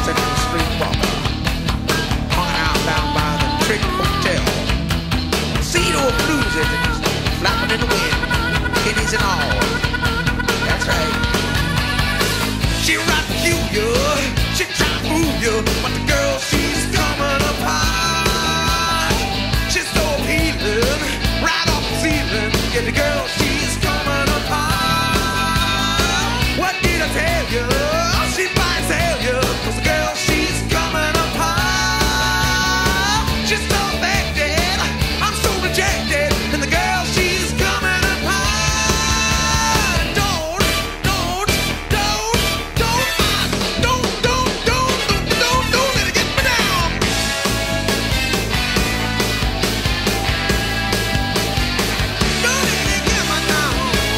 Central Street walker, hung out down by the Trick Hotel. Cedar blues is flapping in the wind, kitties and all. That's right. She right to you, she try to move you, but the girl, she's coming apart. She's so appealing, right off the ceiling. Yeah, the girl, she's coming apart. What did I tell you? She might tell you, 'cause the girl, she's coming apart. She's so affected, I'm so rejected, and the girl, she's coming apart. Don't let it get me down. Don't let it get me down.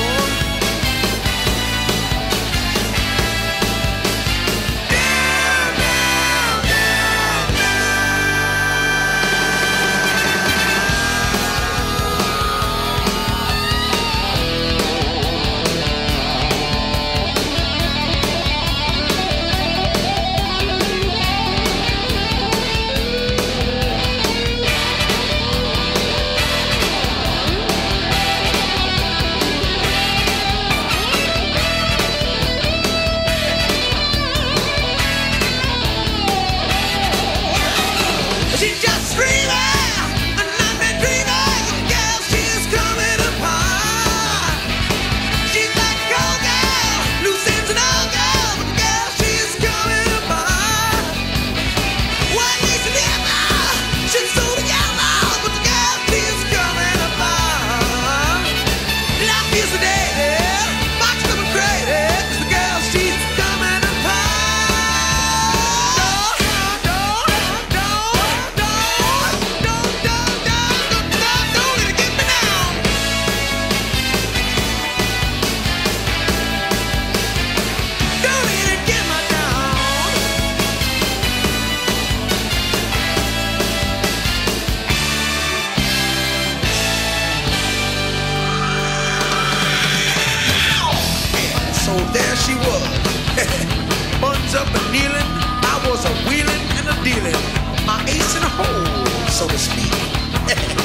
She's just screaming, and I've been dreaming. Girl, she's coming apart. She's like a girl, loose ends and all girl. But girl, she's coming apart. One day together, she's so together. But the girl, she's coming apart. Life is sedated, boxed up and crazy. 'Cause the girl, she's coming apart. Don't let it get me down. Don't let it get me down. So there she was, buns up and kneeling. I was a wheelin' and a dealin', my ace in the hole, so to speak.